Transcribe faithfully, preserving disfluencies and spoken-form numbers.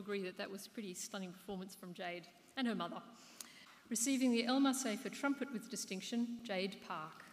agree that that was a pretty stunning performance from Jade and her mother. Receiving the LMusA for trumpet with distinction, Jade Park.